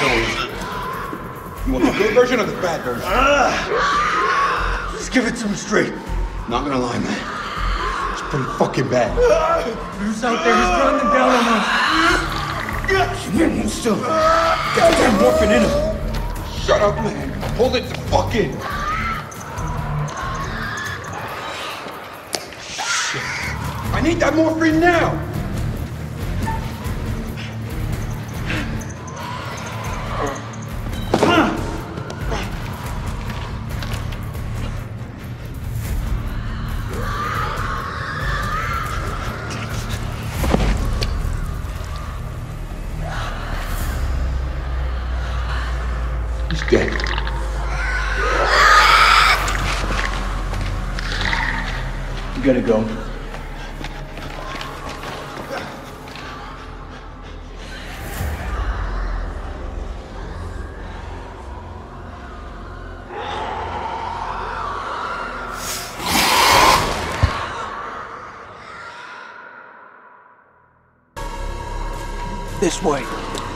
You want the good version or the bad version? Just give it to him straight. Not gonna lie, man. It's pretty fucking bad. Who's out there? He's running down on us. Hold still. Get the damn morphine in him. Shut up, man. Hold it the fuck in. Shit. I need that morphine now. He's dead. You gotta go. This way.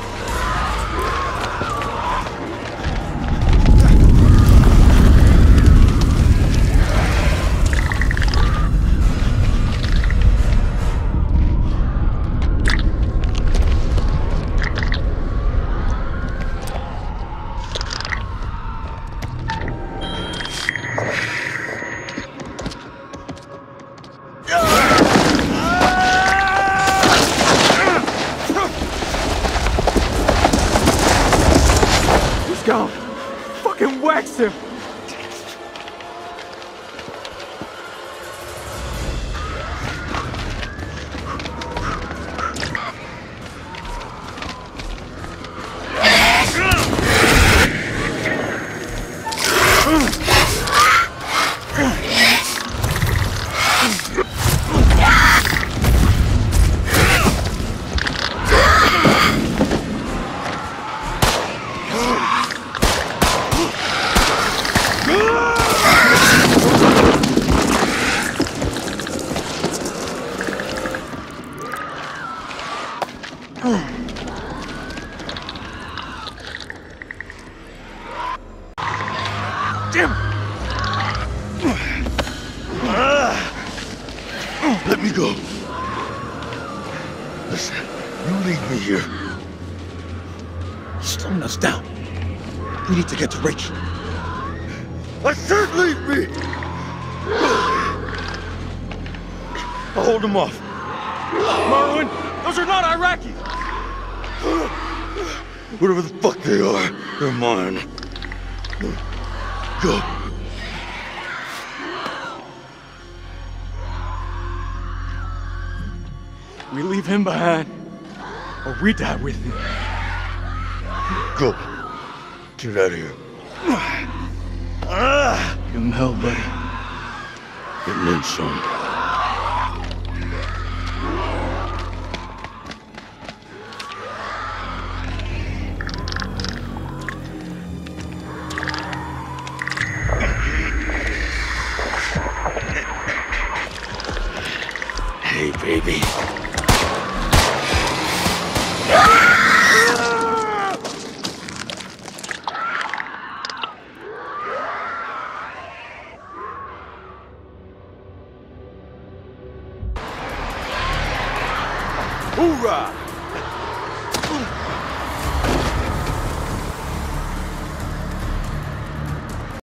Go! Fucking wax him! Damn! Let me go. Listen, you leave me here. He's slowing us down. We need to get to Rachel. I said leave me! I'll hold him off. Merwin, those are not Iraqis! Whatever the fuck they are, they're mine. Go. We leave him behind, or we die with him. Go. Get out of here. Give him hell, buddy. It means something.